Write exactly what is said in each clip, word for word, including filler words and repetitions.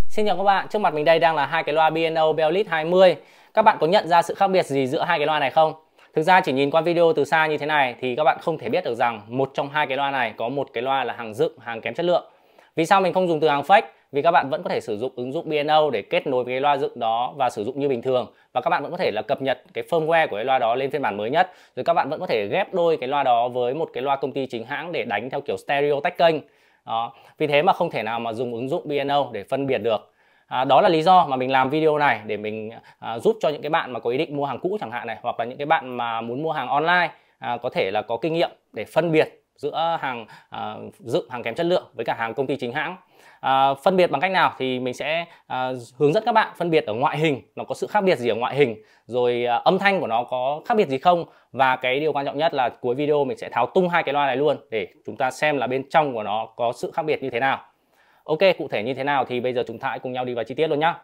Xin chào các bạn, trước mặt mình đây đang là hai cái loa bê en ô Beolit hai mươi. Các bạn có nhận ra sự khác biệt gì giữa hai cái loa này không? Thực ra chỉ nhìn qua video từ xa như thế này thì các bạn không thể biết được rằng một trong hai cái loa này có một cái loa là hàng dựng, hàng kém chất lượng. Vì sao mình không dùng từ hàng fake? Vì các bạn vẫn có thể sử dụng ứng dụng bê en ô để kết nối với cái loa dựng đó và sử dụng như bình thường. Và các bạn vẫn có thể là cập nhật cái firmware của cái loa đó lên phiên bản mới nhất. Rồi các bạn vẫn có thể ghép đôi cái loa đó với một cái loa công ty chính hãng để đánh theo kiểu stereo tách kênh. Đó. Vì thế mà không thể nào mà dùng ứng dụng bê en ô để phân biệt được. À, đó là lý do mà mình làm video này để mình à, giúp cho những cái bạn mà có ý định mua hàng cũ chẳng hạn này, hoặc là những cái bạn mà muốn mua hàng online à, có thể là có kinh nghiệm để phân biệt giữa hàng à, dựng, hàng kém chất lượng với cả hàng công ty chính hãng. À, phân biệt bằng cách nào thì mình sẽ à, hướng dẫn các bạn phân biệt ở ngoại hình, nó có sự khác biệt gì ở ngoại hình, rồi à, âm thanh của nó có khác biệt gì không, và cái điều quan trọng nhất là cuối video mình sẽ tháo tung hai cái loa này luôn để chúng ta xem là bên trong của nó có sự khác biệt như thế nào. Ok, cụ thể như thế nào thì bây giờ chúng ta hãy cùng nhau đi vào chi tiết luôn nhé.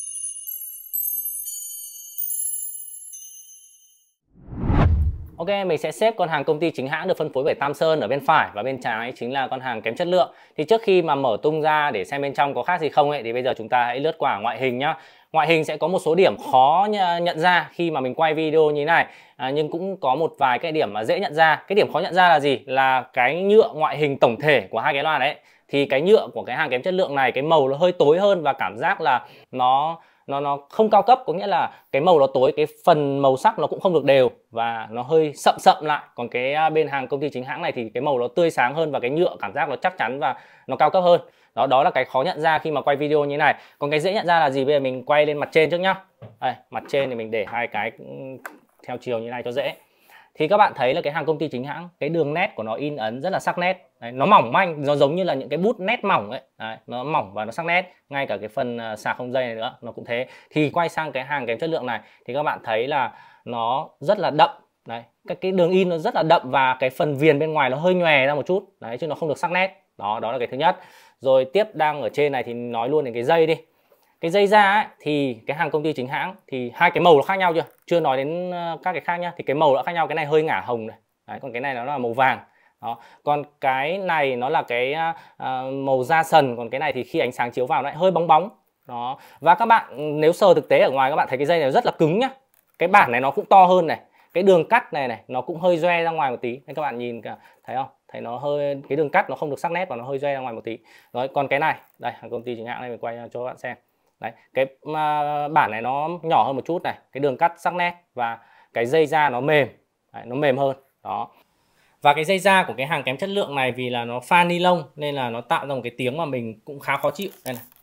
Ok, mình sẽ xếp con hàng công ty chính hãng được phân phối bởi Tam Sơn ở bên phải và bên trái chính là con hàng kém chất lượng. Thì trước khi mà mở tung ra để xem bên trong có khác gì không ấy thì bây giờ chúng ta hãy lướt qua ngoại hình nhá. Ngoại hình sẽ có một số điểm khó nhận ra khi mà mình quay video như thế này, à, nhưng cũng có một vài cái điểm mà dễ nhận ra. Cái điểm khó nhận ra là gì? Là cái nhựa ngoại hình tổng thể của hai cái loa đấy. Thì cái nhựa của cái hàng kém chất lượng này cái màu nó hơi tối hơn và cảm giác là nó nó nó không cao cấp, có nghĩa là cái màu nó tối, cái phần màu sắc nó cũng không được đều và nó hơi sậm sậm lại. Còn cái bên hàng công ty chính hãng này thì cái màu nó tươi sáng hơn và cái nhựa cảm giác nó chắc chắn và nó cao cấp hơn. Đó đó là cái khó nhận ra khi mà quay video như thế này. Còn cái dễ nhận ra là gì? Bây giờ mình quay lên mặt trên trước nhá. Đây, mặt trên thì mình để hai cái theo chiều như này cho dễ. Thì các bạn thấy là cái hàng công ty chính hãng, cái đường nét của nó in ấn rất là sắc nét. Đấy, nó mỏng manh, nó giống như là những cái bút nét mỏng ấy. Đấy, nó mỏng và nó sắc nét. Ngay cả cái phần sạc không dây này nữa, nó cũng thế. Thì quay sang cái hàng kém chất lượng này thì các bạn thấy là nó rất là đậm. Đấy, cái, cái đường in nó rất là đậm và cái phần viền bên ngoài nó hơi nhòe ra một chút. Đấy, chứ nó không được sắc nét. Đó, đó là cái thứ nhất. Rồi tiếp đang ở trên này thì nói luôn đến cái dây đi. Cái dây da ấy, thì cái hàng công ty chính hãng thì hai cái màu nó khác nhau chưa? Chưa nói đến các cái khác nhá. Thì cái màu đã khác nhau, cái này hơi ngả hồng này. Đấy, còn cái này nó là màu vàng. Đó. Còn cái này nó là cái uh, màu da sần, còn cái này thì khi ánh sáng chiếu vào nó lại hơi bóng bóng. Đó. Và các bạn nếu sờ thực tế ở ngoài các bạn thấy cái dây này rất là cứng nhá. Cái bản này nó cũng to hơn này. Cái đường cắt này này nó cũng hơi doe ra ngoài một tí. Nên các bạn nhìn cả, thấy không? Thấy nó hơi, cái đường cắt nó không được sắc nét và nó hơi doe ra ngoài một tí. Rồi, còn cái này, đây hàng công ty chính hãng này mình quay cho các bạn xem. Đấy, cái uh, bản này nó nhỏ hơn một chút này, cái đường cắt sắc nét và cái dây da nó mềm. Đấy, nó mềm hơn. Đó. Và cái dây da của cái hàng kém chất lượng này vì là nó pha ni lông nên là nó tạo ra một cái tiếng mà mình cũng khá khó chịu. Đây này.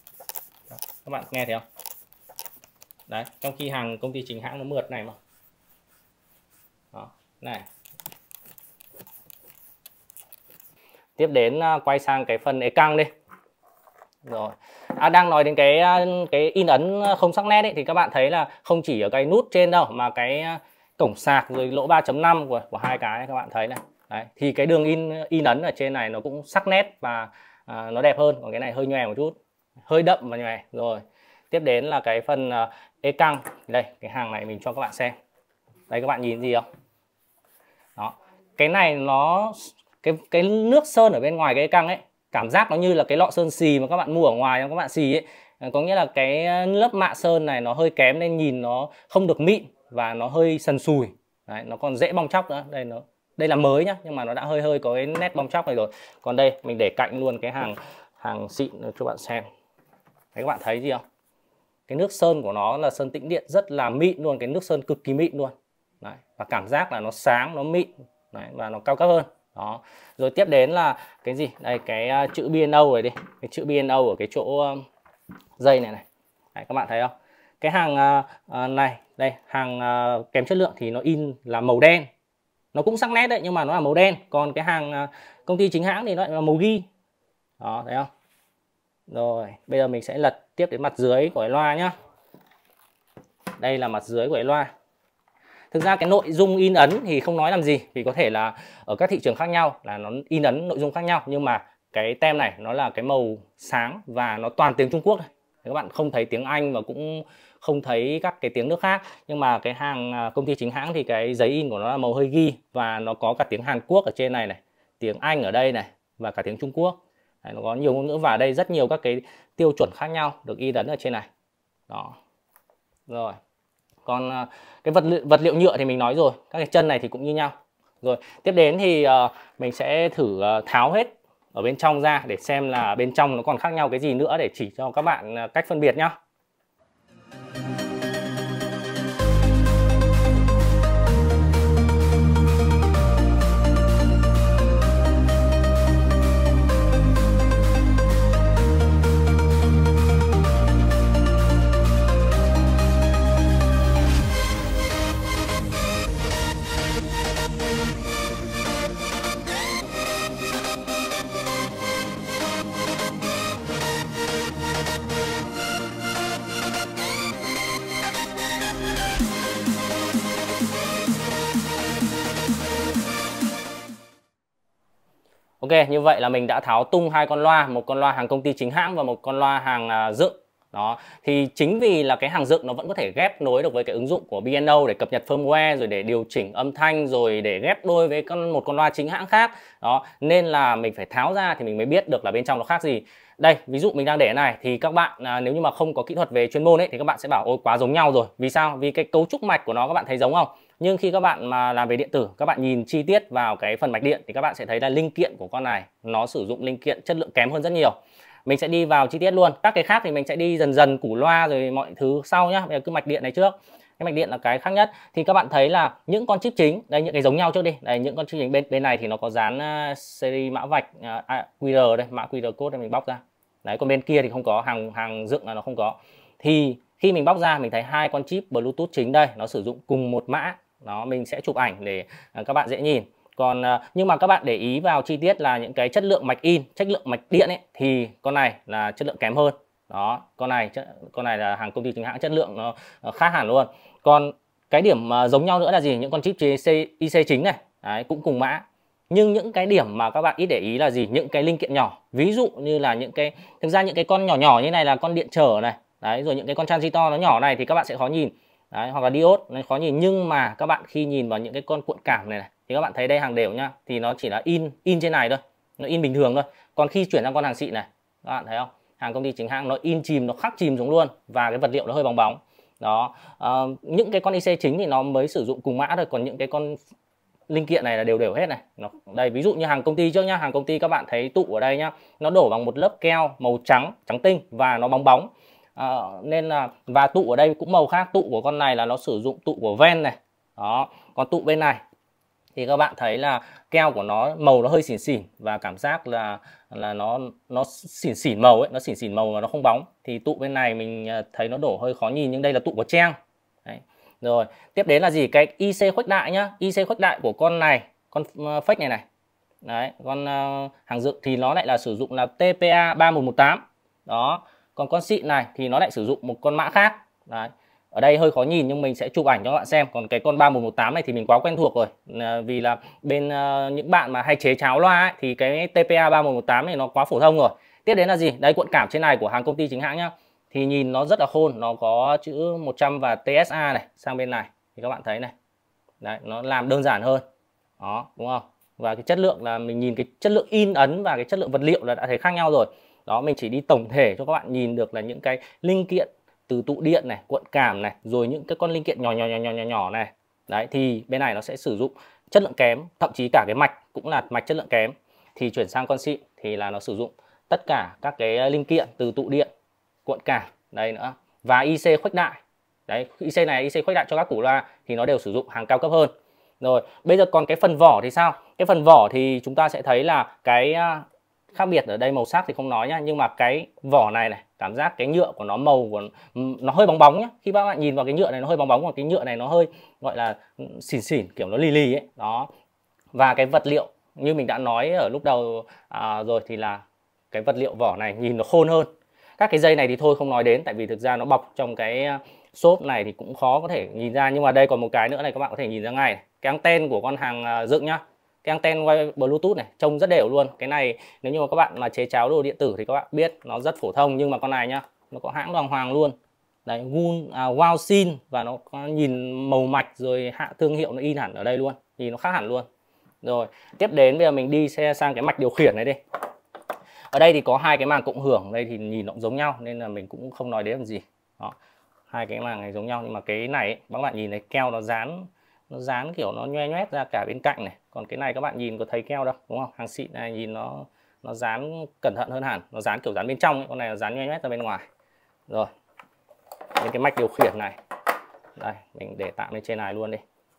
Đó, các bạn nghe thấy không? Đấy, trong khi hàng công ty chính hãng nó mượt này mà. Đó, này. Tiếp đến uh, quay sang cái phần ế căng đi. Rồi. À, đang nói đến cái cái in ấn không sắc nét ấy, thì các bạn thấy là không chỉ ở cái nút trên đâu mà cái cổng sạc rồi lỗ ba chấm năm của, của hai cái các bạn thấy này. Đấy, thì cái đường in in ấn ở trên này nó cũng sắc nét và à, nó đẹp hơn, còn cái này hơi nhòe một chút, hơi đậm và nhòe. Rồi tiếp đến là cái phần uh, ê căng. Đây, cái hàng này mình cho các bạn xem. Đây, các bạn nhìn gì không? Đó, cái này nó cái cái nước sơn ở bên ngoài cái ê căng ấy, cảm giác nó như là cái lọ sơn xì mà các bạn mua ở ngoài các bạn xì ấy. Có nghĩa là cái lớp mạ sơn này nó hơi kém nên nhìn nó không được mịn và nó hơi sần sùi. Đấy, nó còn dễ bong chóc nữa. Đây nó đây là mới nhá, nhưng mà nó đã hơi hơi có cái nét bong chóc này rồi. Còn đây mình để cạnh luôn cái hàng hàng xịn cho bạn xem. Đấy, các bạn thấy gì không? Cái nước sơn của nó là sơn tĩnh điện rất là mịn luôn, cái nước sơn cực kỳ mịn luôn. Đấy, và cảm giác là nó sáng, nó mịn. Đấy, và nó cao cấp hơn. Đó. Rồi tiếp đến là cái gì? Đây, cái uh, chữ bê en ô này đi. Cái chữ bê en ô ở cái chỗ uh, dây này này. Đấy, các bạn thấy không? Cái hàng uh, uh, này, đây, hàng uh, kém chất lượng thì nó in là màu đen. Nó cũng sắc nét đấy nhưng mà nó là màu đen. Còn cái hàng uh, công ty chính hãng thì nó là màu ghi. Đó, thấy không? Rồi, bây giờ mình sẽ lật tiếp đến mặt dưới của cái loa nhá. Đây là mặt dưới của cái loa. Thực ra cái nội dung in ấn thì không nói làm gì, vì có thể là ở các thị trường khác nhau là nó in ấn nội dung khác nhau, nhưng mà cái tem này nó là cái màu sáng và nó toàn tiếng Trung Quốc này. Các bạn không thấy tiếng Anh và cũng không thấy các cái tiếng nước khác. Nhưng mà cái hàng công ty chính hãng thì cái giấy in của nó là màu hơi ghi và nó có cả tiếng Hàn Quốc ở trên này này, tiếng Anh ở đây này và cả tiếng Trung Quốc. Đấy, nó có nhiều ngôn ngữ và ở đây rất nhiều các cái tiêu chuẩn khác nhau được in ấn ở trên này. Đó. Rồi. Còn uh, cái vật liệu, vật liệu nhựa thì mình nói rồi, các cái chân này thì cũng như nhau. Rồi, tiếp đến thì uh, mình sẽ thử uh, tháo hết ở bên trong ra để xem là bên trong nó còn khác nhau cái gì nữa để chỉ cho các bạn uh, cách phân biệt nhá. Ok, như vậy là mình đã tháo tung hai con loa, một con loa hàng công ty chính hãng và một con loa hàng uh, dựng. Đó, thì chính vì là cái hàng dựng nó vẫn có thể ghép nối được với cái ứng dụng của bê en ô để cập nhật firmware, rồi để điều chỉnh âm thanh, rồi để ghép đôi với con một con loa chính hãng khác. Đó, nên là mình phải tháo ra thì mình mới biết được là bên trong nó khác gì. Đây, ví dụ mình đang để này thì các bạn à, nếu như mà không có kỹ thuật về chuyên môn ấy thì các bạn sẽ bảo ôi quá giống nhau rồi. Vì sao? Vì cái cấu trúc mạch của nó các bạn thấy giống không? Nhưng khi các bạn mà làm về điện tử, các bạn nhìn chi tiết vào cái phần mạch điện thì các bạn sẽ thấy là linh kiện của con này nó sử dụng linh kiện chất lượng kém hơn rất nhiều. Mình sẽ đi vào chi tiết luôn. Các cái khác thì mình sẽ đi dần dần củ loa rồi mọi thứ sau nhá. Bây giờ cứ mạch điện này trước. Cái mạch điện là cái khác nhất. Thì các bạn thấy là những con chip chính, đây những cái giống nhau trước đi. Đây những con chip chính bên bên này thì nó có dán uh, series mã vạch uh, quy rờ đây, mã quy rờ code đây mình bóc ra. Đấy, còn bên kia thì không có, hàng hàng dựng là nó không có. Thì khi mình bóc ra mình thấy hai con chip Bluetooth chính đây nó sử dụng cùng một mã. Đó, mình sẽ chụp ảnh để uh, các bạn dễ nhìn. Còn uh, nhưng mà các bạn để ý vào chi tiết là những cái chất lượng mạch in, chất lượng mạch điện ấy thì con này là chất lượng kém hơn. Đó, con này con này là hàng công ty chính hãng, chất lượng nó, nó khác hẳn luôn. Còn cái điểm uh, giống nhau nữa là gì? Những con chip i xê chính này, đấy, cũng cùng mã. Nhưng những cái điểm mà các bạn ít để ý là gì? Những cái linh kiện nhỏ. Ví dụ như là những cái, thực ra những cái con nhỏ nhỏ như này là con điện trở này. Đấy, rồi những cái con transistor nó nhỏ này thì các bạn sẽ khó nhìn. Đấy, hoặc là diode nó khó nhìn. Nhưng mà các bạn khi nhìn vào những cái con cuộn cảm này, này thì các bạn thấy đây hàng đều nhá. Thì nó chỉ là in in trên này thôi. Nó in bình thường thôi. Còn khi chuyển sang con hàng xịn này, các bạn thấy không? Hàng công ty chính hãng nó in chìm, nó khắc chìm xuống luôn. Và cái vật liệu nó hơi bóng bóng. Đó, à, những cái con i xê chính thì nó mới sử dụng cùng mã thôi. Còn những cái con linh kiện này là đều đều hết này. Nó, đây ví dụ như hàng công ty trước nhá, hàng công ty các bạn thấy tụ ở đây nhá, nó đổ bằng một lớp keo màu trắng, trắng tinh và nó bóng bóng. À, nên là và tụ ở đây cũng màu khác. Tụ của con này là nó sử dụng tụ của ven này. Đó, còn tụ bên này thì các bạn thấy là keo của nó màu nó hơi xỉn xỉn và cảm giác là là nó nó xỉn xỉn màu ấy, nó xỉn xỉn màu mà nó không bóng. Thì tụ bên này mình thấy nó đổ hơi khó nhìn, nhưng đây là tụ của trang. Đấy. Rồi, tiếp đến là gì? Cái i xê khuếch đại nhá. i xê khuếch đại của con này, con fake này này. Đấy, con uh, hàng dựng thì nó lại là sử dụng là tê pê a ba một một tám. Đó. Còn con xịn này thì nó lại sử dụng một con mã khác. Đấy. Ở đây hơi khó nhìn nhưng mình sẽ chụp ảnh cho các bạn xem. Còn cái con ba một một tám này thì mình quá quen thuộc rồi. À, vì là bên uh, những bạn mà hay chế cháo loa ấy, thì cái tê pê a ba một một tám này nó quá phổ thông rồi. Tiếp đến là gì? Đây, cuộn cảm trên này của hàng công ty chính hãng nhá. Thì nhìn nó rất là khôn, nó có chữ một trăm và tê ét a này sang bên này thì các bạn thấy này. Đấy, nó làm đơn giản hơn. Đó, đúng không? Và cái chất lượng là mình nhìn cái chất lượng in ấn và cái chất lượng vật liệu là đã thấy khác nhau rồi. Đó, mình chỉ đi tổng thể cho các bạn nhìn được là những cái linh kiện từ tụ điện này, cuộn cảm này, rồi những cái con linh kiện nhỏ nhỏ nhỏ nhỏ nhỏ nhỏ này. Đấy, thì bên này nó sẽ sử dụng chất lượng kém, thậm chí cả cái mạch cũng là mạch chất lượng kém. Thì chuyển sang con xịn thì là nó sử dụng tất cả các cái linh kiện từ tụ điện, cuộn cảm đây nữa, và i xê khuếch đại. Đấy, i xê này, i xê khuếch đại cho các củ loa thì nó đều sử dụng hàng cao cấp hơn. Rồi, bây giờ còn cái phần vỏ thì sao? Cái phần vỏ thì chúng ta sẽ thấy là cái khác biệt ở đây màu sắc thì không nói nhá, nhưng mà cái vỏ này này, cảm giác cái nhựa của nó màu của nó hơi bóng bóng nhá. Khi các bạn nhìn vào cái nhựa này nó hơi bóng bóng, còn cái nhựa này nó hơi gọi là xỉn xỉn, kiểu nó lì lì ấy. Đó. Và cái vật liệu như mình đã nói ở lúc đầu à, rồi thì là cái vật liệu vỏ này nhìn nó khôn hơn. Các cái dây này thì thôi không nói đến, tại vì thực ra nó bọc trong cái xốp này thì cũng khó có thể nhìn ra. Nhưng mà đây còn một cái nữa này các bạn có thể nhìn ra ngay. Cái anten của con hàng dựng nhá. Cái anten quay Bluetooth này trông rất đều luôn. Cái này nếu như mà các bạn mà chế cháo đồ điện tử thì các bạn biết nó rất phổ thông. Nhưng mà con này nhá, nó có hãng đàng hoàng luôn. Đấy, Gun, à, Wowsin. Và nó có nhìn màu mạch rồi hạ thương hiệu nó in hẳn ở đây luôn. Nhìn nó khác hẳn luôn. Rồi, tiếp đến bây giờ mình đi xe sang cái mạch điều khiển này đi. Ở đây thì có hai cái màng cộng hưởng, đây thì nhìn nó cũng giống nhau nên là mình cũng không nói đến làm gì. Đó, hai cái màng này giống nhau, nhưng mà cái này ấy, các bạn nhìn thấy keo nó dán nó dán kiểu nó nhoe nhoét ra cả bên cạnh này, còn cái này các bạn nhìn có thấy keo đâu, đúng không? Hàng xịn này nhìn nó nó dán cẩn thận hơn hẳn, nó dán kiểu dán bên trong ấy, con này nó dán nhoe nhoét ra bên ngoài. Rồi, đến cái mạch điều khiển này, đây mình để tạm lên trên này luôn đi.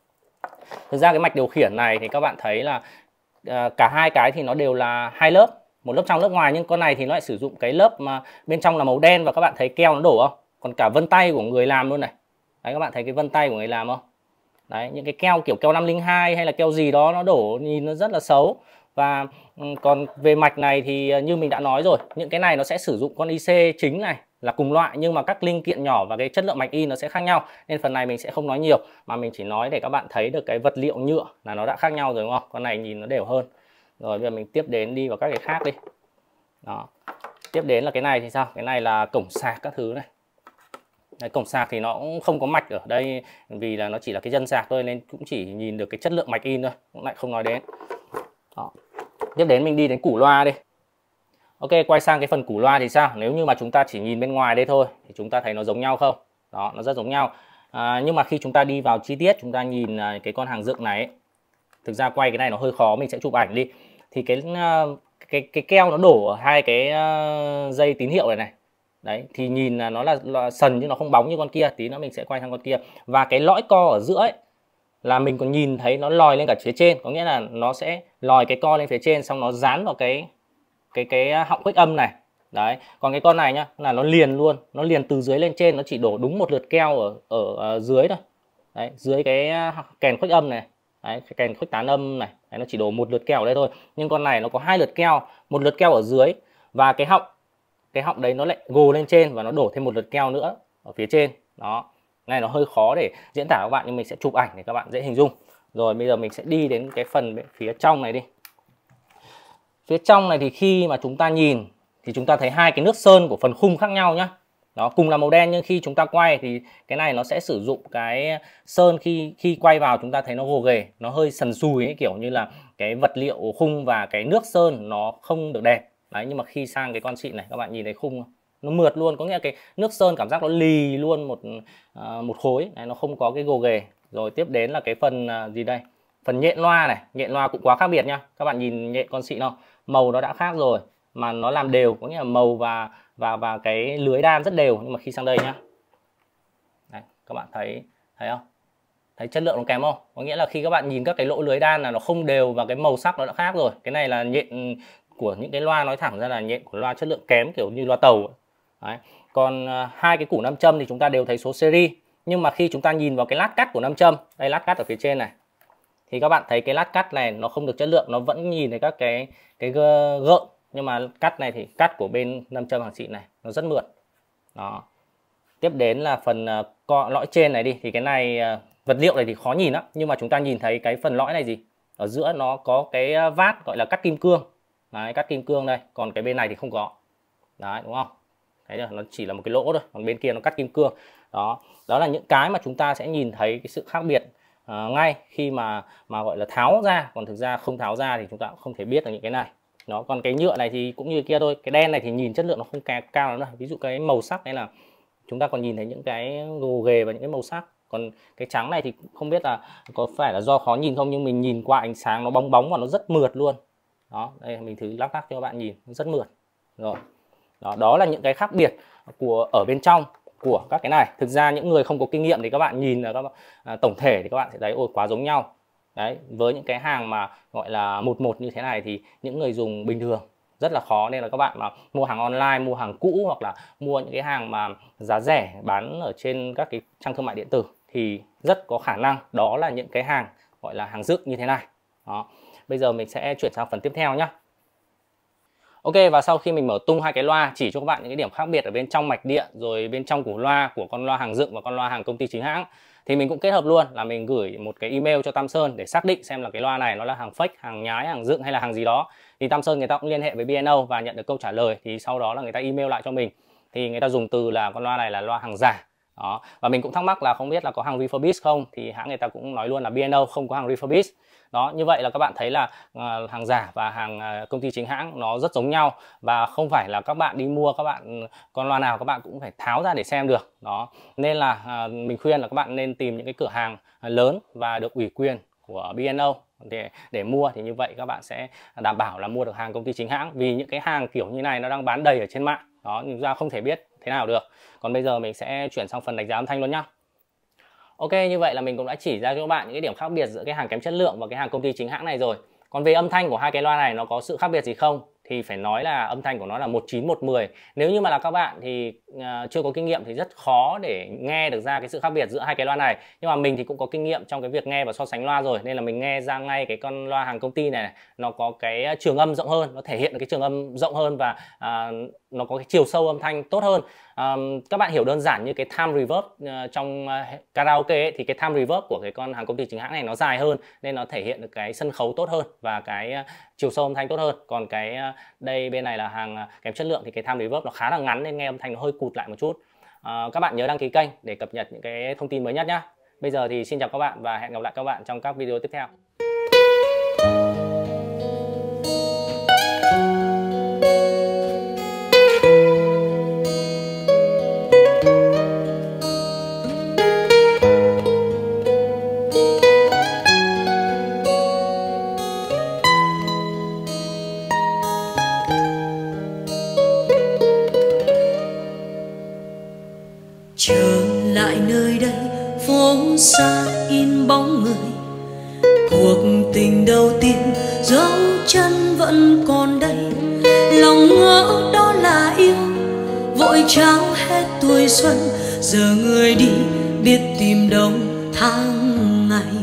Thực ra cái mạch điều khiển này thì các bạn thấy là uh, cả hai cái thì nó đều là hai lớp, một lớp trong lớp ngoài, nhưng con này thì nó lại sử dụng cái lớp mà bên trong là màu đen, và các bạn thấy keo nó đổ không? Còn cả vân tay của người làm luôn này. Đấy, các bạn thấy cái vân tay của người làm không? Đấy, những cái keo kiểu keo năm không hai hay là keo gì đó nó đổ nhìn nó rất là xấu. Và còn về mạch này thì như mình đã nói rồi, những cái này nó sẽ sử dụng con i xê chính này là cùng loại, nhưng mà các linh kiện nhỏ và cái chất lượng mạch in nó sẽ khác nhau, nên phần này mình sẽ không nói nhiều, mà mình chỉ nói để các bạn thấy được cái vật liệu nhựa là nó đã khác nhau rồi, đúng không? Con này nhìn nó đều hơn. Rồi bây giờ mình tiếp đến đi vào các cái khác đi. Đó, tiếp đến là cái này thì sao? Cái này là cổng sạc các thứ này. Đấy, cổng sạc thì nó cũng không có mạch ở đây vì là nó chỉ là cái chân sạc thôi, nên cũng chỉ nhìn được cái chất lượng mạch in thôi, cũng lại không nói đến. Đó. Tiếp đến mình đi đến củ loa đi. Ok, quay sang cái phần củ loa thì sao? Nếu như mà chúng ta chỉ nhìn bên ngoài đây thôi thì chúng ta thấy nó giống nhau không? Đó, nó rất giống nhau. À, nhưng mà khi chúng ta đi vào chi tiết, chúng ta nhìn cái con hàng dựng này ấy, thực ra quay cái này nó hơi khó, mình sẽ chụp ảnh đi. Thì cái cái cái keo nó đổ ở hai cái dây tín hiệu này này. Đấy, thì nhìn là nó là, là sần chứ nó không bóng như con kia. Tí nữa mình sẽ quay sang con kia. Và cái lõi co ở giữa ấy là mình còn nhìn thấy nó lòi lên cả phía trên, có nghĩa là nó sẽ lòi cái co lên phía trên, xong nó dán vào cái cái cái họng khuếch âm này. Đấy, còn cái con này nhá là nó liền luôn, nó liền từ dưới lên trên, nó chỉ đổ đúng một lượt keo ở ở, ở dưới thôi. Đấy, dưới cái kèn khuếch âm này. Đấy, cái kèn khuếch tán âm này. Đấy, nó chỉ đổ một lượt keo ở đây thôi. Nhưng con này nó có hai lượt keo, một lượt keo ở dưới, và cái họng cái họng đấy nó lại gồ lên trên và nó đổ thêm một lượt keo nữa ở phía trên. Đó, này nó hơi khó để diễn tả các bạn, nhưng mình sẽ chụp ảnh để các bạn dễ hình dung. Rồi bây giờ mình sẽ đi đến cái phần phía trong này đi. Phía trong này thì khi mà chúng ta nhìn thì chúng ta thấy hai cái nước sơn của phần khung khác nhau nhá. Đó, cùng là màu đen nhưng khi chúng ta quay thì cái này nó sẽ sử dụng cái sơn, khi khi quay vào chúng ta thấy nó gồ ghề, nó hơi sần sùi ấy, kiểu như là cái vật liệu khung và cái nước sơn nó không được đẹp. Đấy, nhưng mà khi sang cái con xịn này các bạn nhìn thấy khung nó mượt luôn, có nghĩa là cái nước sơn cảm giác nó lì luôn một uh, một khối. Đấy, nó không có cái gồ ghề. Rồi tiếp đến là cái phần uh, gì đây? Phần nhện loa này, nhện loa cũng quá khác biệt nha. Các bạn nhìn nhện con xịn không? Màu nó đã khác rồi, mà nó làm đều, có nghĩa là màu và và và cái lưới đan rất đều. Nhưng mà khi sang đây nhá, đấy, các bạn thấy thấy không? Thấy chất lượng nó kém không? Có nghĩa là khi các bạn nhìn các cái lỗ lưới đan là nó không đều và cái màu sắc nó đã khác rồi. Cái này là nhện của những cái loa, nói thẳng ra là nhện của loa chất lượng kém, kiểu như loa tàu. Đấy. Còn uh, hai cái củ nam châm thì chúng ta đều thấy số series, nhưng mà khi chúng ta nhìn vào cái lát cắt của nam châm, đây lát cắt ở phía trên này, thì các bạn thấy cái lát cắt này nó không được chất lượng, nó vẫn nhìn thấy các cái cái gợn, nhưng mà cắt này thì cắt của bên nam châm hàng xịn này nó rất mượt. Đó. Tiếp đến là phần uh, co lõi trên này đi, thì cái này uh, vật liệu này thì khó nhìn lắm, nhưng mà chúng ta nhìn thấy cái phần lõi này gì ở giữa nó có cái vát gọi là cắt kim cương. Đấy, cắt kim cương đây, còn cái bên này thì không có. Đấy, đúng không? Thấy được, nó chỉ là một cái lỗ thôi, còn bên kia nó cắt kim cương. Đó, đó là những cái mà chúng ta sẽ nhìn thấy cái sự khác biệt uh, ngay khi mà mà gọi là tháo ra. Còn thực ra không tháo ra thì chúng ta cũng không thể biết được những cái này. Nó còn cái nhựa này thì cũng như kia thôi. Cái đen này thì nhìn chất lượng nó không cao lắm đâu. Ví dụ cái màu sắc này là chúng ta còn nhìn thấy những cái gồ ghề và những cái màu sắc. Còn cái trắng này thì không biết là có phải là do khó nhìn không, nhưng mình nhìn qua ánh sáng nó bóng bóng và nó rất mượt luôn. Đó, đây mình thử lắc lắc cho các bạn nhìn, nó rất mượt. Rồi. Đó, đó là những cái khác biệt của ở bên trong của các cái này. Thực ra những người không có kinh nghiệm thì các bạn nhìn là các bạn, à, tổng thể thì các bạn sẽ thấy ôi quá giống nhau. Đấy, với những cái hàng mà gọi là một một như thế này thì những người dùng bình thường rất là khó, nên là các bạn mà mua hàng online, mua hàng cũ hoặc là mua những cái hàng mà giá rẻ bán ở trên các cái trang thương mại điện tử thì rất có khả năng đó là những cái hàng gọi là hàng dựng như thế này. Đó. Bây giờ mình sẽ chuyển sang phần tiếp theo nhé. Ok, và sau khi mình mở tung hai cái loa, chỉ cho các bạn những cái điểm khác biệt ở bên trong mạch điện rồi bên trong của loa của con loa hàng dựng và con loa hàng công ty chính hãng, thì mình cũng kết hợp luôn là mình gửi một cái email cho Tam Sơn để xác định xem là cái loa này nó là hàng fake, hàng nhái, hàng dựng hay là hàng gì đó. Thì Tam Sơn người ta cũng liên hệ với bê en ô và nhận được câu trả lời, thì sau đó là người ta email lại cho mình, thì người ta dùng từ là con loa này là loa hàng giả Đó. Và mình cũng thắc mắc là không biết là có hàng refurbish không, thì hãng người ta cũng nói luôn là bê en ô không có hàng refurbish. Đó, như vậy là các bạn thấy là uh, hàng giả và hàng uh, công ty chính hãng nó rất giống nhau, và không phải là các bạn đi mua các bạn con loa nào các bạn cũng phải tháo ra để xem được. Đó, nên là uh, mình khuyên là các bạn nên tìm những cái cửa hàng lớn và được ủy quyền của bê en ô để để mua, thì như vậy các bạn sẽ đảm bảo là mua được hàng công ty chính hãng, vì những cái hàng kiểu như này nó đang bán đầy ở trên mạng. Đó, chúng ta không thể biết thế nào được. Còn bây giờ mình sẽ chuyển sang phần đánh giá âm thanh luôn nhá. Ok, như vậy là mình cũng đã chỉ ra cho các bạn những cái điểm khác biệt giữa cái hàng kém chất lượng và cái hàng công ty chính hãng này rồi. Còn về âm thanh của hai cái loa này nó có sự khác biệt gì không, thì phải nói là âm thanh của nó là một chín một mười. Nếu như mà là các bạn thì uh, chưa có kinh nghiệm thì rất khó để nghe được ra cái sự khác biệt giữa hai cái loa này. Nhưng mà mình thì cũng có kinh nghiệm trong cái việc nghe và so sánh loa rồi, nên là mình nghe ra ngay cái con loa hàng công ty này, này nó có cái trường âm rộng hơn, nó thể hiện được cái trường âm rộng hơn, và uh, nó có cái chiều sâu âm thanh tốt hơn. Um, các bạn hiểu đơn giản như cái time reverb uh, trong uh, karaoke ấy, thì cái time reverb của cái con hàng công ty chính hãng này nó dài hơn, nên nó thể hiện được cái sân khấu tốt hơn và cái uh, chiều sâu âm thanh tốt hơn. Còn cái uh, đây bên này là hàng uh, kém chất lượng thì cái time reverb nó khá là ngắn nên nghe âm thanh nó hơi cụt lại một chút. Uh, các bạn nhớ đăng ký kênh để cập nhật những cái thông tin mới nhất nhé. Bây giờ thì xin chào các bạn và hẹn gặp lại các bạn trong các video tiếp theo. Trở lại nơi đây phố xa in bóng người, cuộc tình đầu tiên dấu chân vẫn còn đây. Lòng ngỡ đó là yêu, vội trao hết tuổi xuân, giờ người đi biết tìm đâu tháng ngày.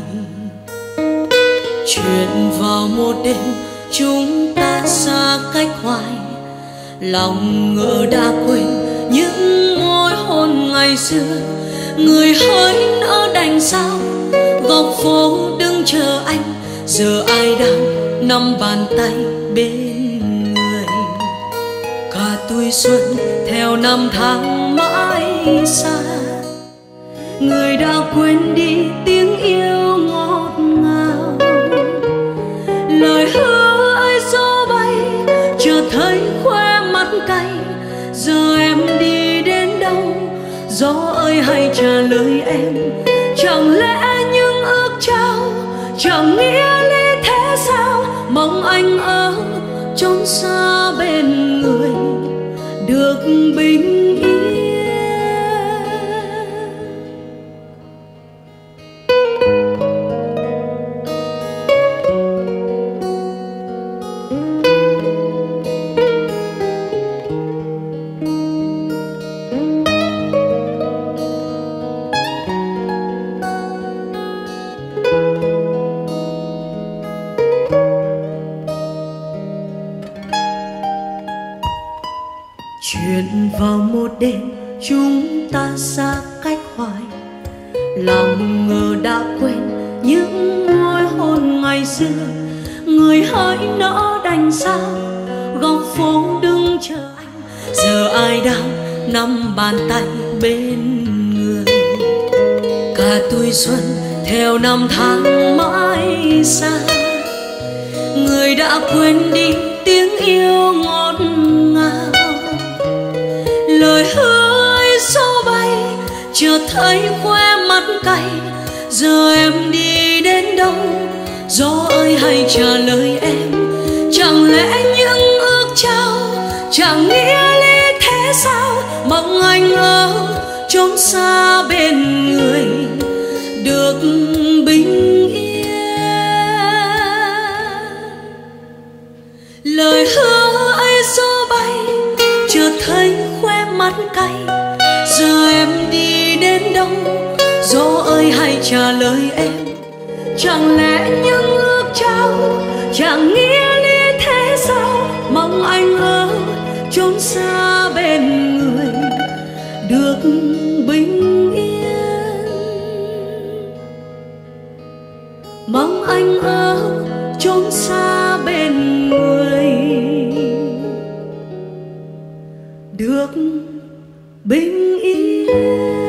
Chuyện vào một đêm chúng ta xa cách hoài, lòng ngỡ đã quên những môi hôn ngày xưa. Người hỡi nỡ đành sao, góc phố đứng chờ anh, giờ ai đang nắm bàn tay bên người. Cả tuổi xuân theo năm tháng mãi xa, người đã quên đi tiếng yêu ngọt ngào. Lời hứa ấy gió bay, chợt thấy khóe mắt cay, giờ em đi đến đâu? Gió ơi hãy trả lời em, chẳng lẽ những ước trao chẳng nghĩa lý thế sao? Mong anh ở chốn xa bên người được bình yên. Chuyện vào một đêm chúng ta xa cách hoài, lòng ngờ đã quên những môi hôn ngày xưa. Người hỡi nỡ đành sao, góc phố đứng chờ anh, giờ ai đang nắm bàn tay bên người. Cả tuổi xuân theo năm tháng mãi xa, người đã quên đi tiếng yêu ngọt ngào. Lời hứa ấy gió bay, chợt thấy khóe mắt cay, giờ em đi đến đâu? Gió ơi hãy trả lời em, chẳng lẽ những ước trao chẳng nghĩa lý thế sao? Mong anh ở chốn xa bên người được bình yên. Lời hứa ấy gió bay, chợt thấy khóe mắt cay, giờ em đi đến đâu? Gió ơi hãy trả lời em, chẳng lẽ những ước trao chẳng nghĩa lý thế sao? Mong anh ở chốn xa bên người được bình yên. Mong anh ở chốn xa bên người được bình yên.